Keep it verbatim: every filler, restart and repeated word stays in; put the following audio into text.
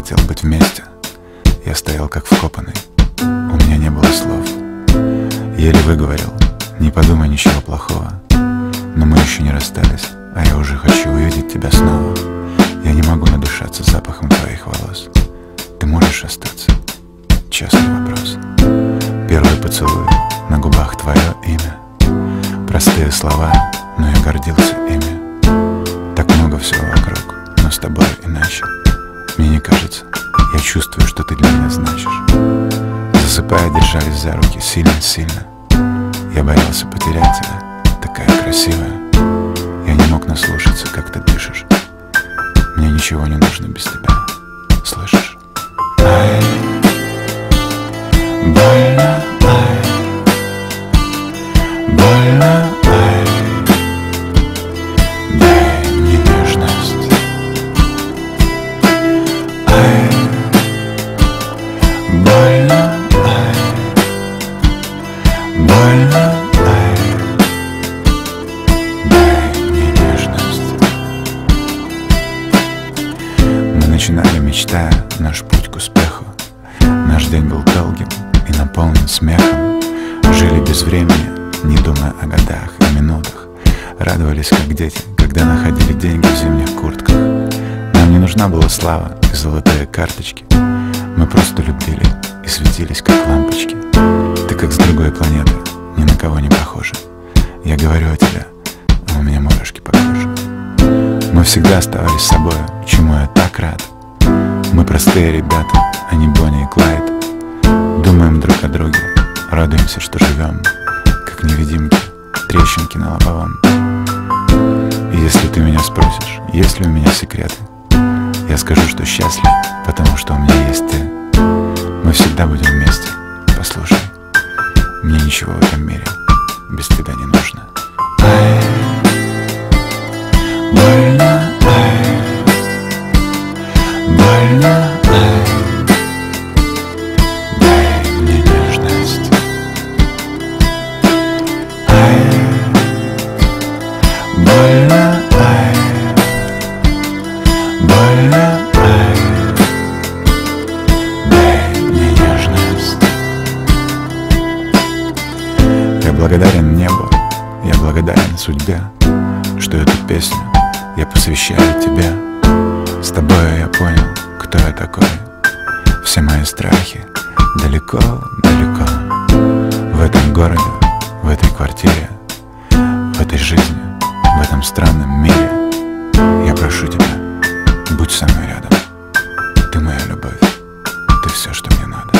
хотел быть вместе. Я стоял как вкопанный, у меня не было слов. Еле выговорил: не подумай ничего плохого. Но мы еще не расстались, а я уже хочу увидеть тебя снова. Я не могу надышаться запахом твоих волос. Ты можешь остаться? Честный вопрос. Первый поцелуй, на губах твое имя. Простые слова, но я гордился ими. Так много всего вокруг, но с тобой иначе. Мне не кажется, я чувствую, что ты для меня значишь. Засыпая, держались за руки сильно-сильно. Я боялся потерять тебя, такая красивая. Я не мог наслушаться, как ты дышишь. Мне ничего не нужно без тебя, слышишь? Ай, больно, ай, больно, ай, дай мне нежность. Ай, больно, ай, больно, ай, дай мне нежность. Мы начинали, мечтая наш путь к успеху. Наш день был долгим и наполнен смехом. Жили без времени, не думая о годах и минутах. Радовались, как дети, когда находили деньги в зимних куртках. Нам не нужна была слава и золотые карточки. Мы просто любили и светились, как лампочки. Ты как с другой планеты, ни на кого не похожа. Я говорю о тебе, а у меня мурашки по коже. Мы всегда оставались собой, чему я так рад. Мы простые ребята, а не Бонни и Клайд. Думаем друг о друге, радуемся, что живем, как невидимки, трещинки на лобовом. И если ты меня спросишь, есть ли у меня секреты, я скажу, что счастлив, потому что у меня есть ты. Мы всегда будем вместе, послушай. Мне ничего в этом мире без тебя не нужно. Ай, больно, ай, больно, ай, дай мне нежность. Ай, больно, ай, больно, ай, дай мне нежность. Я благодарен небу, я благодарен судьбе, что эту песню я посвящаю тебе. С тобой я понял, кто я такой. Все мои страхи далеко-далеко. В этом городе, в этой квартире, в этой жизни, в этом странном мире. Я прошу тебя, будь со мной рядом. Ты моя любовь, ты все, что мне надо.